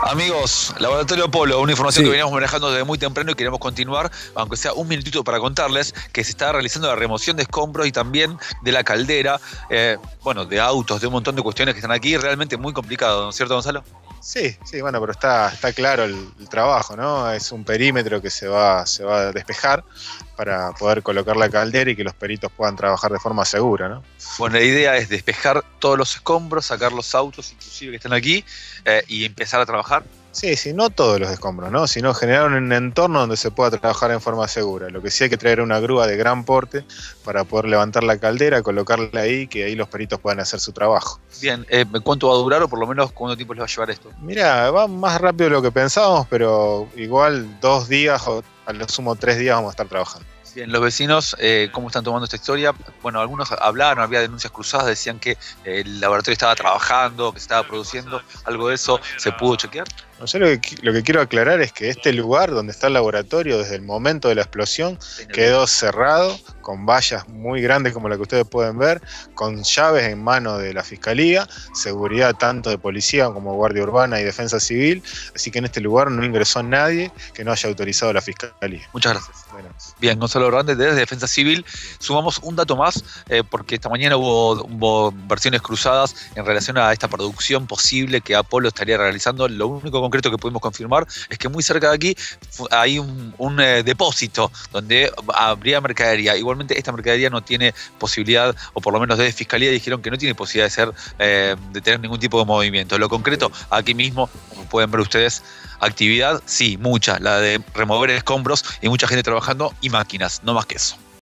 Amigos, Laboratorio Polo, una información que Sí, veníamos manejando desde muy temprano y queremos continuar, aunque sea un minutito para contarles que se está realizando la remoción de escombros y también de la caldera, de autos, de un montón de cuestiones que están aquí, realmente muy complicado, ¿no es cierto, Gonzalo? sí, bueno, pero está claro el trabajo, ¿no? Es un perímetro que se va a despejar para poder colocar la caldera y que los peritos puedan trabajar de forma segura, ¿no? Bueno, la idea es despejar todos los escombros, sacar los autos inclusive que están aquí y empezar a trabajar. Sí, no todos los escombros, ¿no? Sino generar un entorno donde se pueda trabajar en forma segura. Lo que sí hay que traer una grúa de gran porte para poder levantar la caldera, colocarla ahí, que ahí los peritos puedan hacer su trabajo. Bien, ¿cuánto va a durar o por lo menos cuánto tiempo les va a llevar esto? Mira, va más rápido de lo que pensábamos, pero igual 2 días o a lo sumo 3 días vamos a estar trabajando. Bien, los vecinos, ¿cómo están tomando esta historia? Bueno, algunos hablaron, había denuncias cruzadas, decían que el laboratorio estaba trabajando, que se estaba produciendo, algo de eso, ¿se pudo chequear? No, yo lo que quiero aclarar es que este lugar donde está el laboratorio desde el momento de la explosión quedó cerrado, con vallas muy grandes como la que ustedes pueden ver, con llaves en mano de la Fiscalía, seguridad tanto de policía como Guardia Urbana y Defensa Civil, así que en este lugar no ingresó nadie que no haya autorizado la Fiscalía. Muchas gracias. Bueno, Bien, Gonzalo Hernández desde Defensa Civil. Sumamos un dato más, porque esta mañana hubo versiones cruzadas en relación a esta producción posible que Apolo estaría realizando. Lo único concreto que pudimos confirmar es que muy cerca de aquí hay un depósito donde habría mercadería. Igualmente esta mercadería no tiene posibilidad, o por lo menos desde Fiscalía dijeron que no tiene posibilidad de tener ningún tipo de movimiento. Lo concreto, aquí mismo, como pueden ver ustedes, actividad, sí, mucha, la de remover escombros y mucha gente trabajando y máquinas, no más que eso.